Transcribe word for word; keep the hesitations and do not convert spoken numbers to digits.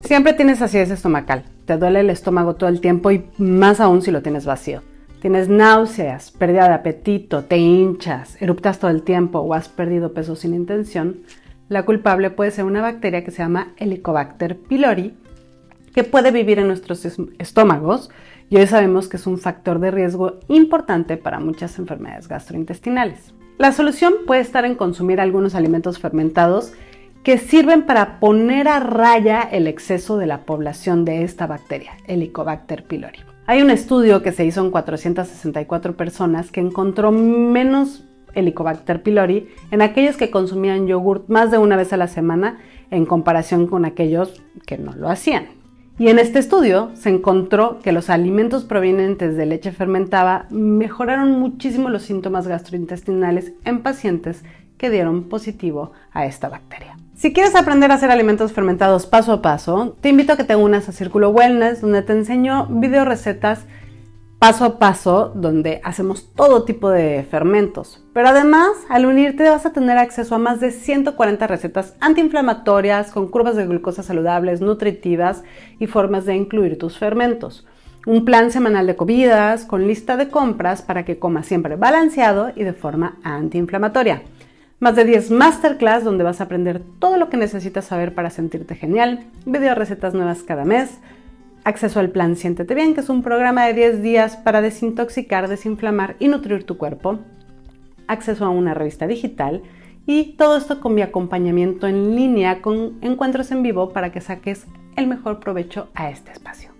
Siempre tienes acidez estomacal, te duele el estómago todo el tiempo y más aún si lo tienes vacío. Tienes náuseas, pérdida de apetito, te hinchas, eruptas todo el tiempo o has perdido peso sin intención. La culpable puede ser una bacteria que se llama Helicobacter pylori, que puede vivir en nuestros estómagos y hoy sabemos que es un factor de riesgo importante para muchas enfermedades gastrointestinales. La solución puede estar en consumir algunos alimentos fermentados que sirven para poner a raya el exceso de la población de esta bacteria, Helicobacter pylori. Hay un estudio que se hizo en cuatrocientas sesenta y cuatro personas que encontró menos Helicobacter pylori en aquellos que consumían yogurt más de una vez a la semana en comparación con aquellos que no lo hacían. Y en este estudio se encontró que los alimentos provenientes de leche fermentada mejoraron muchísimo los síntomas gastrointestinales en pacientes que dieron positivo a esta bacteria. Si quieres aprender a hacer alimentos fermentados paso a paso, te invito a que te unas a Círculo Wellness, donde te enseño video recetas paso a paso, donde hacemos todo tipo de fermentos. Pero además, al unirte vas a tener acceso a más de ciento cuarenta recetas antiinflamatorias, con curvas de glucosa saludables, nutritivas y formas de incluir tus fermentos. Un plan semanal de comidas con lista de compras para que comas siempre balanceado y de forma antiinflamatoria. Más de diez masterclass donde vas a aprender todo lo que necesitas saber para sentirte genial, video recetas nuevas cada mes, acceso al plan Siéntete Bien, que es un programa de diez días para desintoxicar, desinflamar y nutrir tu cuerpo, acceso a una revista digital y todo esto con mi acompañamiento en línea con encuentros en vivo para que saques el mejor provecho a este espacio.